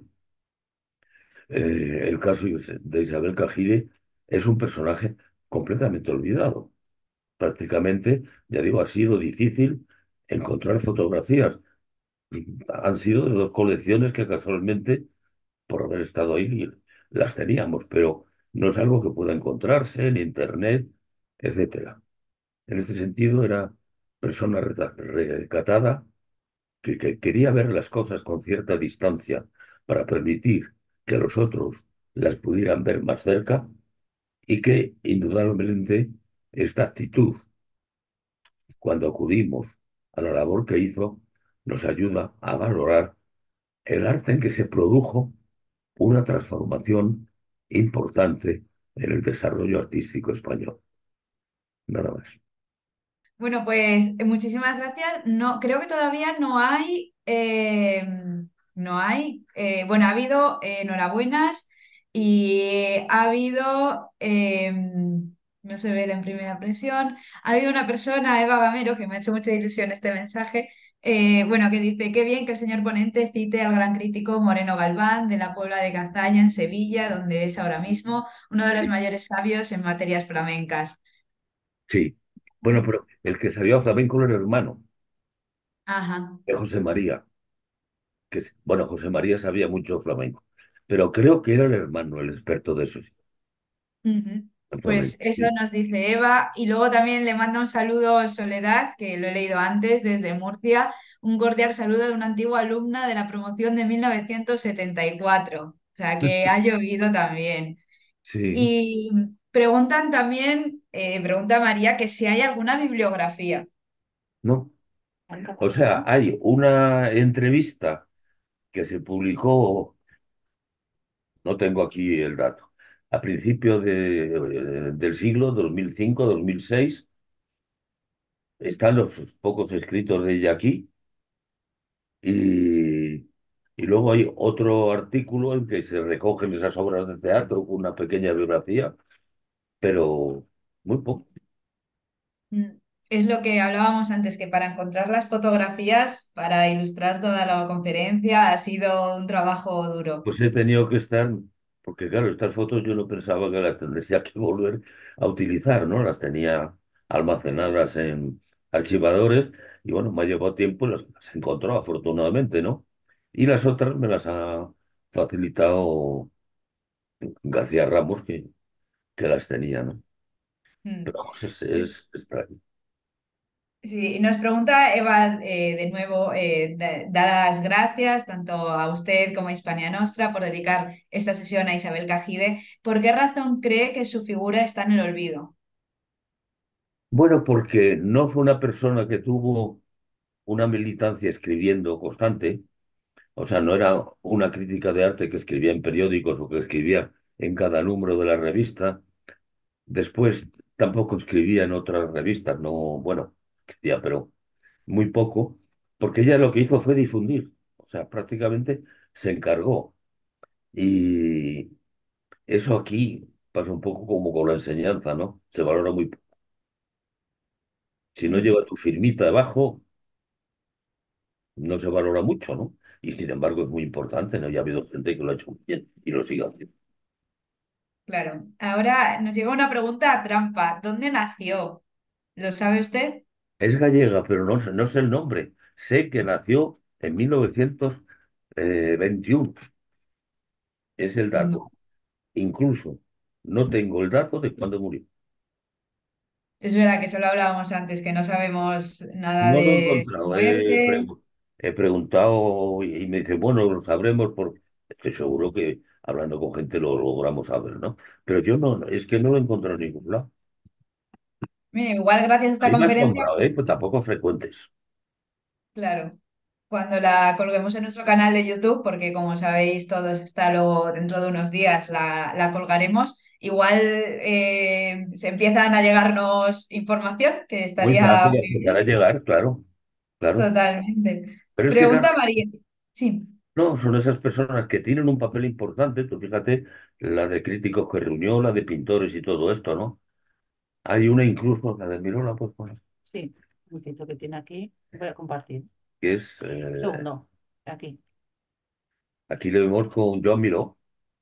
Speaker 2: el caso de Isabel Cajide es un personaje completamente olvidado. Prácticamente, ya digo, ha sido difícil encontrar fotografías. Han sido de dos colecciones que casualmente, por haber estado ahí, las teníamos, pero no es algo que pueda encontrarse en internet, etcétera. En este sentido, era persona recatada que quería ver las cosas con cierta distancia para permitir que los otros las pudieran ver más cerca y que indudablemente esta actitud, cuando acudimos a la labor que hizo, nos ayuda a valorar el arte en que se produjo una transformación importante en el desarrollo artístico español. Nada más.
Speaker 1: Bueno, pues muchísimas gracias. No, creo que todavía bueno, ha habido enhorabuenas y ha habido, no se ve en primera presión, ha habido una persona, Eva Gamero, que me ha hecho mucha ilusión este mensaje, bueno, que dice, qué bien que el señor ponente cite al gran crítico Moreno Galván de la Puebla de Cazalla en Sevilla, donde es ahora mismo uno de los mayores sabios en materias flamencas.
Speaker 2: Sí. Bueno, pero el que sabía flamenco era el hermano
Speaker 1: Ajá.
Speaker 2: de José María, bueno, José María sabía mucho flamenco, pero creo que era el hermano el experto de eso, sí,
Speaker 1: Ujú.
Speaker 2: en
Speaker 1: Pues
Speaker 2: flamenco.
Speaker 1: eso
Speaker 2: Sí,
Speaker 1: nos dice Eva y luego también le manda un saludo a Soledad, que lo he leído antes desde Murcia, un cordial saludo de una antigua alumna de la promoción de 1974, o sea que ha llovido también.
Speaker 2: sí,
Speaker 1: Y preguntan también, pregunta María, que si hay alguna bibliografía.
Speaker 2: ¿no? O sea, hay una entrevista que se publicó, no tengo aquí el dato, a principios del siglo 2005-2006. Están los pocos escritos de ella aquí y, y luego hay otro artículo en que se recogen esas obras de teatro con una pequeña biografía, pero muy poco.
Speaker 1: Mm. Es lo que hablábamos antes, que para encontrar las fotografías, para ilustrar toda la conferencia, ha sido un trabajo duro.
Speaker 2: Pues he tenido que estar, porque claro, estas fotos yo no pensaba que las tendría que volver a utilizar, ¿no? Las tenía almacenadas en archivadores y bueno, me ha llevado tiempo y las encontró afortunadamente, ¿no? Y las otras me las ha facilitado García Ramos, que las tenía, ¿no?
Speaker 1: Mm.
Speaker 2: Pero vamos, es extraño.
Speaker 1: Sí, nos pregunta Eva de nuevo, da las gracias tanto a usted como a Hispania Nostra por dedicar esta sesión a Isabel Cajide. ¿Por qué razón cree que su figura está en el olvido?
Speaker 2: Bueno, porque no fue una persona que tuvo una militancia escribiendo constante. O sea, no era una crítica de arte que escribía en periódicos o que escribía en cada número de la revista. Después tampoco escribía en otras revistas, no, bueno, escribía, pero muy poco, porque ella lo que hizo fue difundir. O sea, prácticamente se encargó. Y eso aquí pasa un poco como con la enseñanza, ¿no? Se valora muy poco. Si no
Speaker 1: Mm,
Speaker 2: lleva tu firmita debajo, no se valora mucho, ¿no? Y sin embargo es muy importante, ¿no? Ya ha habido gente que lo ha hecho muy bien y lo sigue haciendo.
Speaker 1: claro. Ahora nos llega una pregunta trampa. ¿Dónde nació? ¿Lo sabe usted?
Speaker 2: Es gallega, pero no sé el nombre. Sé que nació en 1921. Es el dato.
Speaker 1: No.
Speaker 2: Incluso no tengo el dato de cuándo murió.
Speaker 1: Es verdad que solo hablábamos antes, que no sabemos nada
Speaker 2: No lo he
Speaker 1: de su
Speaker 2: encontrado.
Speaker 1: muerte.
Speaker 2: He preguntado y me dice, bueno, lo sabremos por... Estoy seguro que hablando con gente lo logramos saber, ¿no? Pero yo es que no lo he encontrado en ningún lado.
Speaker 1: Mire, igual gracias a
Speaker 2: A
Speaker 1: esta
Speaker 2: mí me ha
Speaker 1: conferencia.
Speaker 2: asombrado, ¿eh? Pues tampoco frecuentes.
Speaker 1: Claro, cuando la colguemos en nuestro canal de YouTube, porque como sabéis todos está luego dentro de unos días la colgaremos, igual se empiezan a llegarnos información que
Speaker 2: Muy
Speaker 1: estaría
Speaker 2: fácil
Speaker 1: muy
Speaker 2: empezar a
Speaker 1: bien.
Speaker 2: llegar, claro, claro.
Speaker 1: Totalmente.
Speaker 2: Pero es que, claro,
Speaker 1: Pregunta María. Sí.
Speaker 2: no, son esas personas que tienen un papel importante. Tú fíjate, la de críticos que reunió, la de pintores y todo esto, ¿no? Hay una incluso, la de Mirola, pues, bueno,
Speaker 3: Sí, un momentito que tiene aquí. Voy a compartir.
Speaker 2: que es,
Speaker 3: Un segundo. Aquí.
Speaker 2: aquí le vemos con Joan Miró,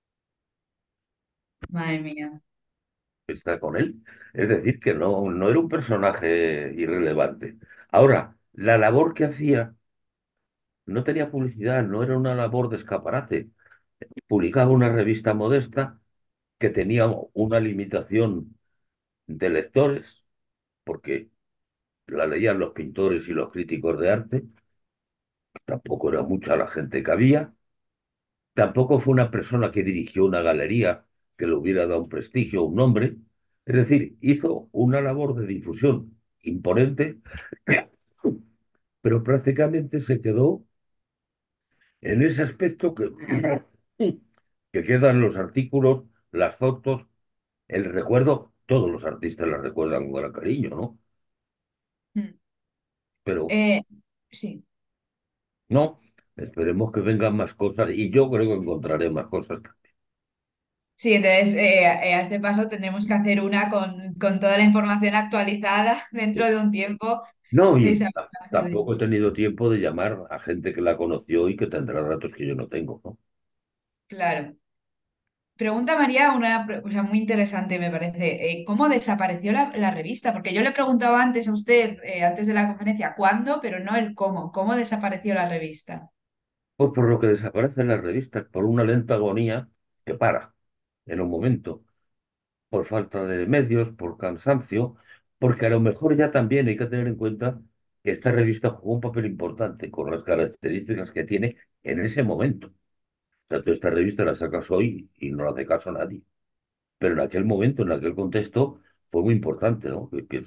Speaker 1: Madre mía.
Speaker 2: que está con él. Es decir, que no era un personaje irrelevante. Ahora, la labor que hacía no tenía publicidad, no era una labor de escaparate. Publicaba una revista modesta que tenía una limitación de lectores, porque la leían los pintores y los críticos de arte, tampoco era mucha la gente que había, tampoco fue una persona que dirigió una galería que le hubiera dado un prestigio, un nombre. Es decir, hizo una labor de difusión imponente, pero prácticamente se quedó en ese aspecto que quedan los artículos, las fotos, el recuerdo. Todos los artistas la recuerdan con gran cariño, ¿no?
Speaker 1: Mm.
Speaker 2: Pero
Speaker 1: Eh, sí.
Speaker 2: no, esperemos que vengan más cosas y yo creo que encontraré más cosas.
Speaker 1: Sí, entonces a este paso tendremos que hacer una con toda la información actualizada dentro de un tiempo
Speaker 2: No,
Speaker 1: de
Speaker 2: y
Speaker 1: esa.
Speaker 2: tampoco he tenido tiempo de llamar a gente que la conoció y que tendrá datos que yo no tengo, ¿no?
Speaker 1: Claro. Pregunta María, o sea, muy interesante me parece. ¿Cómo desapareció la revista? Porque yo le preguntaba antes a usted, antes de la conferencia, ¿cuándo? Pero no el cómo. ¿Cómo desapareció la revista?
Speaker 2: Pues por lo que desaparecen las revistas, por una lenta agonía que para en un momento, por falta de medios, por cansancio, porque a lo mejor ya también hay que tener en cuenta que esta revista jugó un papel importante con las características que tiene en ese momento. O sea, tú esta revista la sacas hoy y no le hace caso a nadie. Pero en aquel momento, en aquel contexto, fue muy importante, ¿no? Que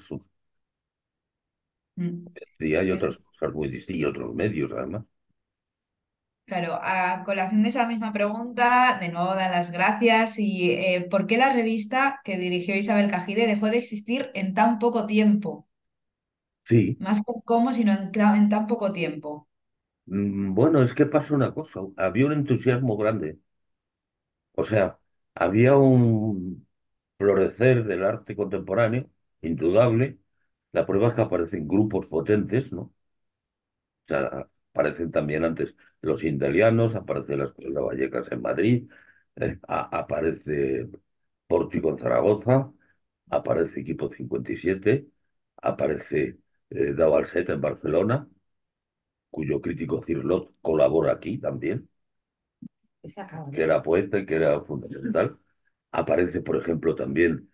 Speaker 1: Mm.
Speaker 2: sucedía y
Speaker 1: Es,
Speaker 2: otras cosas muy distintas, y otros medios, además.
Speaker 1: claro, a colación de esa misma pregunta, de nuevo dan las gracias. Y ¿por qué la revista que dirigió Isabel Cajide dejó de existir en tan poco tiempo?
Speaker 2: Sí,
Speaker 1: Más que cómo, sino en tan poco tiempo.
Speaker 2: bueno, es que pasa una cosa, había un entusiasmo grande, o sea, había un florecer del arte contemporáneo, indudable. La prueba es que aparecen grupos potentes, ¿no? O sea, aparecen también antes los indelianos, aparece la Escuela Vallecas en Madrid, aparece Pórtico en Zaragoza, aparece Equipo 57, aparece Davalset en Barcelona, cuyo crítico Cirlot colabora aquí también,
Speaker 3: Y se acaba
Speaker 2: que
Speaker 3: ya.
Speaker 2: era poeta y que era fundamental. Aparece, por ejemplo, también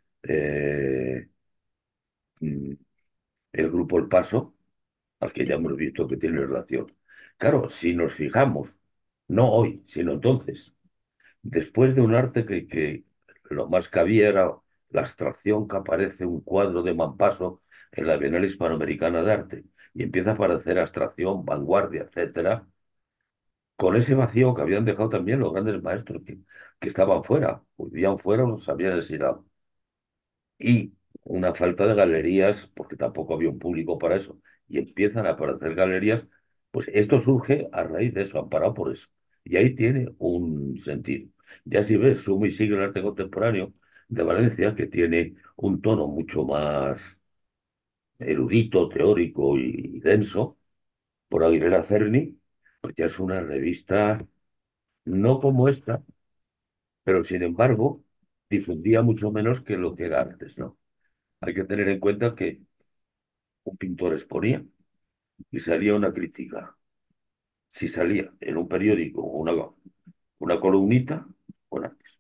Speaker 2: mm, el grupo El Paso, al que ya hemos visto que tiene relación. Claro, si nos fijamos, no hoy, sino entonces, después de un arte que lo más que había era la abstracción que aparece un cuadro de Mampaso en la Bienal Hispanoamericana de Arte y empieza a aparecer abstracción, vanguardia, etcétera, con ese vacío que habían dejado también los grandes maestros que estaban fuera, vivían fuera o los habían exilado. Y una falta de galerías, porque tampoco había un público para eso, y empiezan a aparecer galerías, pues esto surge a raíz de eso, amparado por eso. Y ahí tiene un sentido. Ya si ves, Sumo y sigue el arte contemporáneo de Valencia, que tiene un tono mucho más erudito, teórico y denso, por Aguilera Cerny, pues ya es una revista no como esta, pero sin embargo difundía mucho menos que lo que era antes, ¿no? Hay que tener en cuenta que un pintor exponía y salía una crítica. Si salía en un periódico o una columnita, bueno, antes.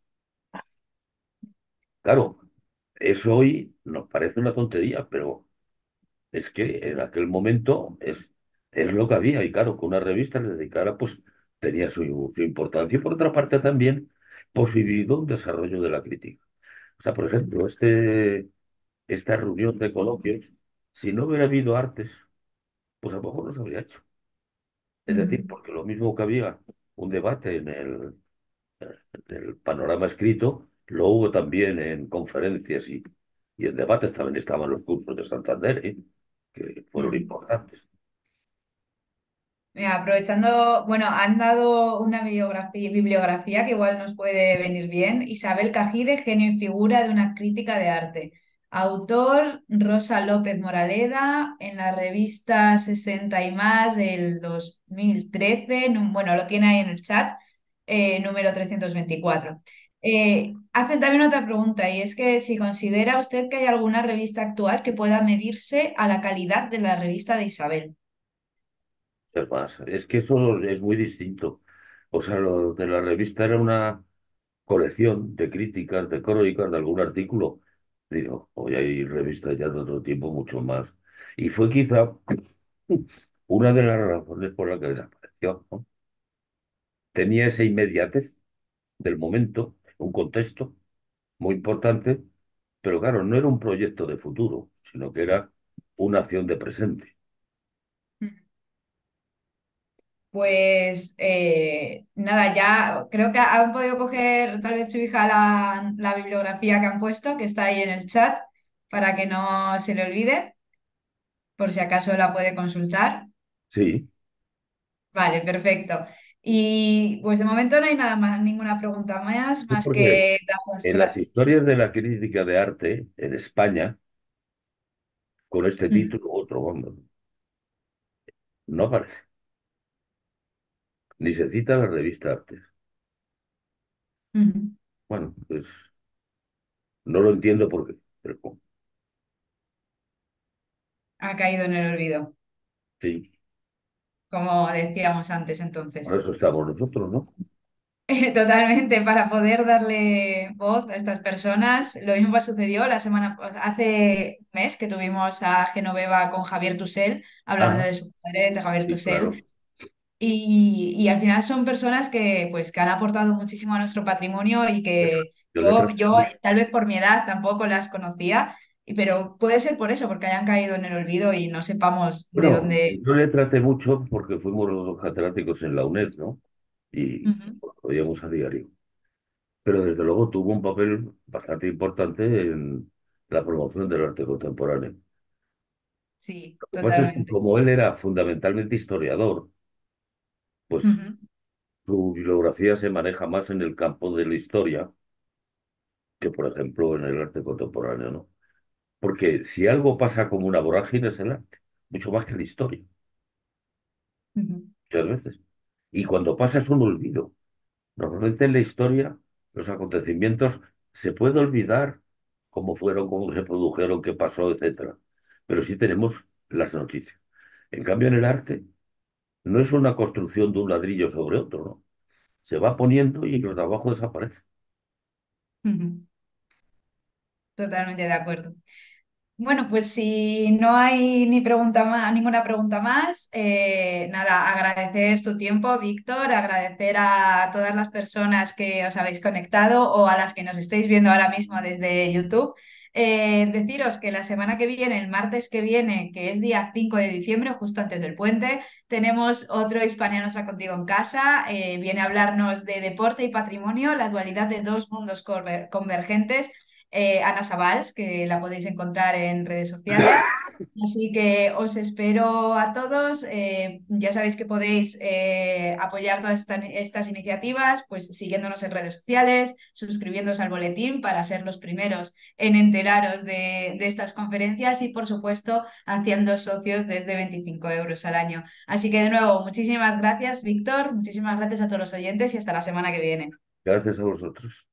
Speaker 2: Claro, eso hoy nos parece una tontería, pero es que en aquel momento es lo que había. Y claro, que una revista le dedicara, pues tenía su importancia. Y por otra parte también posibilitó un desarrollo de la crítica. O sea, por ejemplo, esta reunión de coloquios, si no hubiera habido artes, pues a lo mejor no se habría hecho. Es decir,
Speaker 1: Mm.
Speaker 2: porque lo mismo que había un debate en el panorama escrito, lo hubo también en conferencias y en debates también estaban los cursos de Santander, que fueron
Speaker 1: Mm.
Speaker 2: importantes.
Speaker 1: Mira, aprovechando, bueno, han dado una bibliografía que igual nos puede venir bien. Isabel Cajide, genio y figura de una crítica de arte. Autor Rosa López Moraleda, en la revista 60 y más del 2013. Bueno, lo tiene ahí en el chat, número 324. Hacen también otra pregunta y es que si considera usted que hay alguna revista actual que pueda medirse a la calidad de la revista de Isabel.
Speaker 2: Es más, es que eso es muy distinto. O sea, lo de la revista era una colección de críticas, de crónicas, de algún artículo. Digo, hoy hay revistas ya de otro tiempo mucho más. Y fue quizá una de las razones por las que desapareció. ¿no? Tenía esa inmediatez del momento, un contexto muy importante, pero claro, no era un proyecto de futuro, sino que era una acción de presente.
Speaker 1: Pues nada, ya creo que han podido coger tal vez su hija la bibliografía que han puesto, que está ahí en el chat, para que no se le olvide, por si acaso la puede consultar.
Speaker 2: Sí,
Speaker 1: Vale, perfecto. Y pues de momento no hay nada más, ninguna pregunta más,
Speaker 2: sí,
Speaker 1: más
Speaker 2: porque
Speaker 1: que dar las
Speaker 2: en las historias de la crítica de arte en España, con este
Speaker 1: Ujú,
Speaker 2: título, otro, vamos, no aparece, ni se cita en la revista Arte.
Speaker 1: ujú.
Speaker 2: Bueno, pues no lo entiendo por qué, pero
Speaker 1: Ha caído en el olvido,
Speaker 2: sí,
Speaker 1: como decíamos antes
Speaker 2: por
Speaker 1: entonces.
Speaker 2: eso estamos nosotros, ¿no?
Speaker 1: Totalmente, para poder darle voz a estas personas. Lo mismo sucedió hace un mes que tuvimos a Genoveva con Javier Tusell, hablando
Speaker 2: Ah,
Speaker 1: de su padre, de Javier
Speaker 2: sí, claro.
Speaker 1: Tusell. Y al final son personas que han aportado muchísimo a nuestro patrimonio y que
Speaker 2: Yo de esas,
Speaker 1: yo tal vez por mi edad tampoco las conocía, pero puede ser por eso, porque hayan caído en el olvido y no sepamos de
Speaker 2: bueno,
Speaker 1: dónde.
Speaker 2: yo le traté mucho porque fuimos los dos catedráticos en la UNED, ¿no? Y
Speaker 1: Ujú.
Speaker 2: lo veíamos a diario. Pero desde luego tuvo un papel bastante importante en la promoción del arte contemporáneo.
Speaker 1: Sí,
Speaker 2: Lo que pasa es que
Speaker 1: totalmente.
Speaker 2: como él era fundamentalmente historiador, pues
Speaker 1: Ujú,
Speaker 2: su bibliografía se maneja más en el campo de la historia que, por ejemplo, en el arte contemporáneo, ¿no? Porque si algo pasa como una vorágine es el arte, mucho más que la historia,
Speaker 1: ujú,
Speaker 2: muchas veces. Y cuando pasa es un olvido. Normalmente en la historia los acontecimientos se puede olvidar cómo fueron, cómo se produjeron, qué pasó, etcétera. Pero sí tenemos las noticias. En cambio, en el arte no es una construcción de un ladrillo sobre otro, ¿no? Se va poniendo y los de abajo desaparecen.
Speaker 1: ujú. Totalmente de acuerdo. Bueno, pues si no hay ni pregunta más, ninguna pregunta más, nada, agradecer su tiempo, Víctor, agradecer a todas las personas que os habéis conectado o a las que nos estáis viendo ahora mismo desde YouTube. Deciros que la semana que viene, el martes que viene, que es día 5 de diciembre, justo antes del puente, tenemos otro Hispanianos contigo en casa. Viene a hablarnos de deporte y patrimonio, la dualidad de dos mundos convergentes. Ana Savals, que la podéis encontrar en redes sociales. Así que os espero a todos. Ya sabéis que podéis apoyar todas estas iniciativas, pues siguiéndonos en redes sociales, suscribiéndoos al boletín para ser los primeros en enteraros de estas conferencias y, por supuesto, haciendo socios desde 25 euros al año. Así que, de nuevo, muchísimas gracias, Víctor. Muchísimas gracias a todos los oyentes y hasta la semana que viene.
Speaker 2: Gracias a vosotros.